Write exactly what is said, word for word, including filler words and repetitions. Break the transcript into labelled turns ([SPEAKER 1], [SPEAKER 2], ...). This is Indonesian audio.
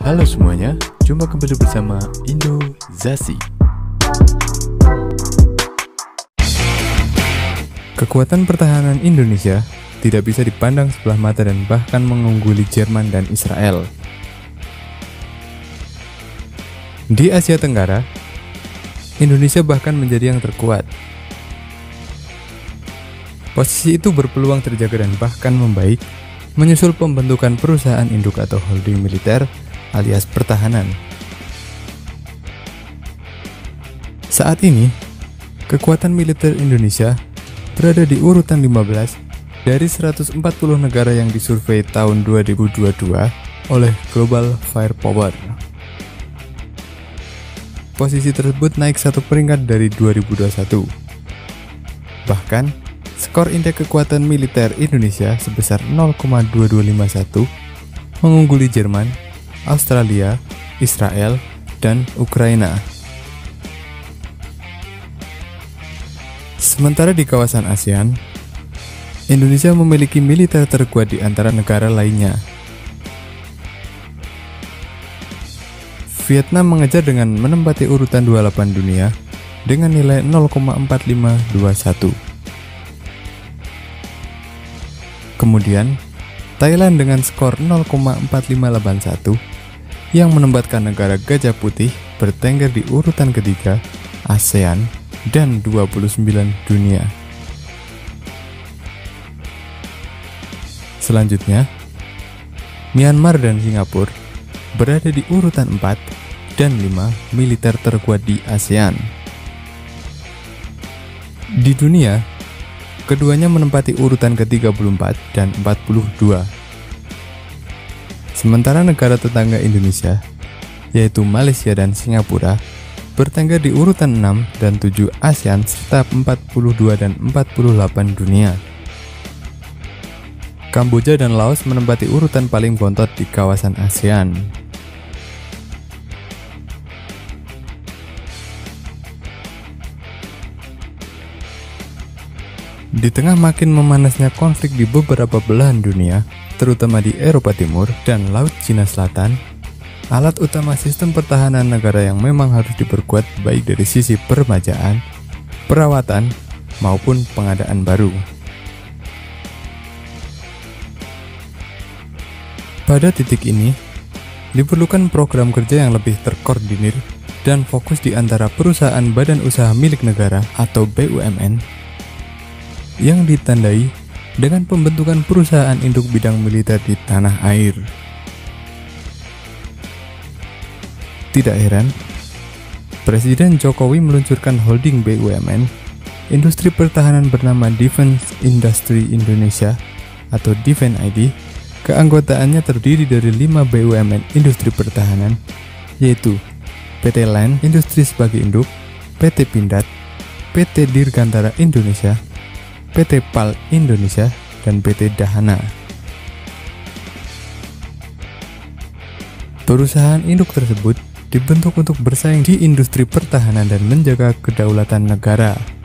[SPEAKER 1] Halo semuanya, jumpa kembali bersama Indozasi. Kekuatan pertahanan Indonesia tidak bisa dipandang sebelah mata dan bahkan mengungguli Jerman dan Israel. Di Asia Tenggara, Indonesia bahkan menjadi yang terkuat. Posisi itu berpeluang terjaga dan bahkan membaik menyusul pembentukan perusahaan induk atau holding militer alias pertahanan. Saat ini, kekuatan militer Indonesia berada di urutan lima belas dari seratus empat puluh negara yang disurvei tahun dua ribu dua puluh dua oleh Global Firepower. Posisi tersebut naik satu peringkat dari dua ribu dua puluh satu. Bahkan, skor indeks kekuatan militer Indonesia sebesar nol koma dua dua lima satu mengungguli Jerman, Australia, Israel, dan Ukraina. Sementara di kawasan ASEAN, Indonesia memiliki militer terkuat di antara negara lainnya. Vietnam mengejar dengan menempati urutan dua puluh delapan dunia dengan nilai nol koma empat lima dua satu. Kemudian, Thailand dengan skor nol koma empat lima delapan satu yang menempatkan negara Gajah Putih bertengger di urutan ketiga, ASEAN, dan dua puluh sembilan dunia. Selanjutnya, Myanmar dan Singapura berada di urutan empat dan lima militer terkuat di ASEAN. Di dunia, keduanya menempati urutan ke tiga puluh empat dan empat puluh dua. Sementara negara tetangga Indonesia, yaitu Malaysia dan Singapura, bertengger di urutan enam dan tujuh ASEAN serta empat puluh dua dan empat puluh delapan dunia. Kamboja dan Laos menempati urutan paling bontot di kawasan ASEAN. Di tengah makin memanasnya konflik di beberapa belahan dunia, terutama di Eropa Timur dan Laut Cina Selatan, alat utama sistem pertahanan negara yang memang harus diperkuat baik dari sisi permajaan, perawatan, maupun pengadaan baru. Pada titik ini, diperlukan program kerja yang lebih terkoordinir dan fokus di antara perusahaan badan usaha milik negara atau B U M N yang ditandai dengan pembentukan perusahaan induk bidang militer di tanah air. Tidak heran, Presiden Jokowi meluncurkan holding B U M N, industri pertahanan bernama Defense Industry Indonesia atau Defense I D. Keanggotaannya terdiri dari lima B U M N industri pertahanan, yaitu P T Land Industri sebagai induk, P T Pindad, P T Dirgantara Indonesia, P T Pal Indonesia, dan P T Dahana. Perusahaan induk tersebut dibentuk untuk bersaing di industri pertahanan dan menjaga kedaulatan negara.